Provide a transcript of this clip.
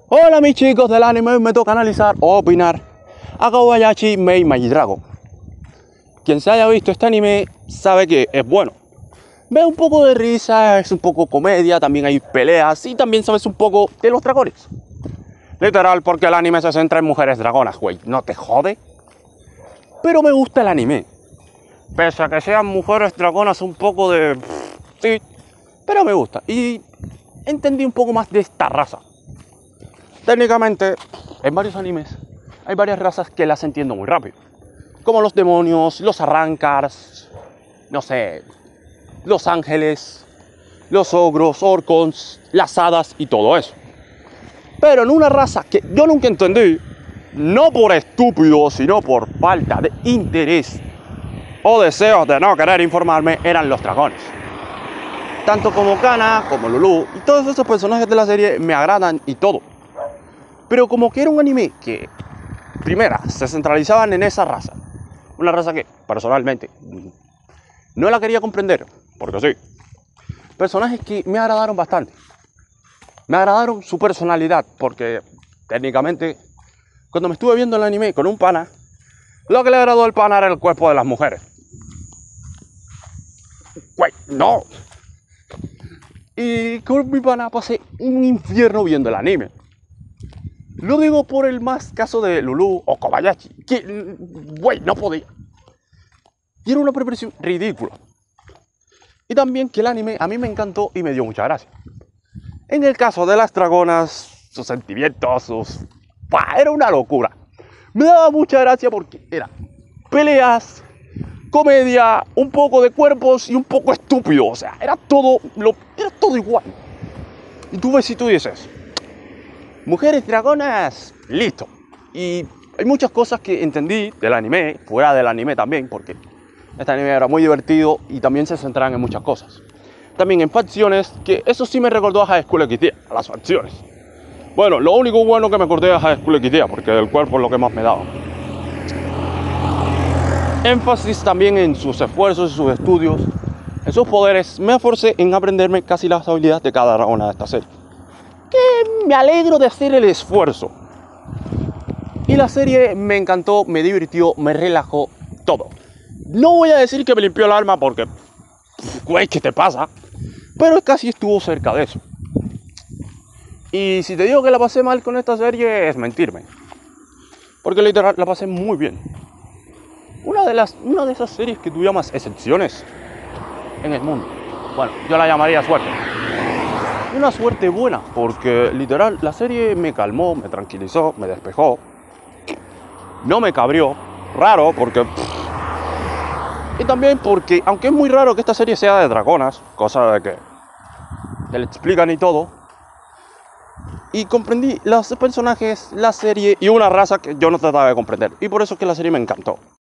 Hola mis chicos del anime, me toca analizar o opinar a Kobayashi Maid Magic Dragon. Quien se haya visto este anime sabe que es bueno. Ve un poco de risa, es un poco comedia, también hay peleas y también sabes un poco de los dragones. Literal, porque el anime se centra en mujeres dragonas, güey, ¿no te jode? Pero me gusta el anime. Pese a que sean mujeres dragonas un poco de... sí, pero me gusta. Y entendí un poco más de esta raza. Técnicamente, en varios animes hay varias razas que las entiendo muy rápido. Como los demonios, los arrancars, no sé, los ángeles, los ogros, orcons, las hadas y todo eso. Pero en una raza que yo nunca entendí, no por estúpido, sino por falta de interés o deseos de no querer informarme, eran los dragones. Tanto como Kana, como Lulu y todos esos personajes de la serie me agradan y todo. Pero como que era un anime que, primera, se centralizaban en esa raza. Una raza que, personalmente, no la quería comprender, porque sí. Personajes que me agradaron bastante. Me agradaron su personalidad, porque técnicamente, cuando me estuve viendo el anime con un pana, lo que le agradó al pana era el cuerpo de las mujeres. Güey, no. Y con mi pana pasé un infierno viendo el anime. Lo digo por el más caso de Lulu o Kobayashi, que, güey, no podía. Y era una preparación ridícula. Y también que el anime a mí me encantó y me dio mucha gracia. En el caso de las dragonas, sus sentimientos, era una locura. Me daba mucha gracia porque era peleas, comedia, un poco de cuerpos y un poco estúpido. O sea, era todo igual. Y tú ves y tú dices... mujeres dragonas, listo. Y hay muchas cosas que entendí del anime, fuera del anime también, porque este anime era muy divertido y también se centraban en muchas cosas. También en facciones, que eso sí me recordó a High School XD, a las facciones. Bueno, lo único bueno que me acordé es High School XD, porque el cuerpo es lo que más me daba. Énfasis también en sus esfuerzos y sus estudios, en sus poderes. Me esforcé en aprenderme casi las habilidades de cada dragona de esta serie. Que me alegro de hacer el esfuerzo. Y la serie me encantó, me divirtió, me relajó, todo. No voy a decir que me limpió el alma porque, güey, ¿qué te pasa? Pero casi estuvo cerca de eso. Y si te digo que la pasé mal con esta serie, es mentirme. Porque literal, la pasé muy bien. Una de esas series que tú llamas excepciones en el mundo. Bueno, yo la llamaría suerte. Una suerte buena, porque literal la serie me calmó, me tranquilizó, me despejó. No me cabrió, raro, porque... y también porque, aunque es muy raro que esta serie sea de dragonas, cosa de que te le explican y todo, y comprendí los personajes, la serie y una raza que yo no trataba de comprender, y por eso es que la serie me encantó.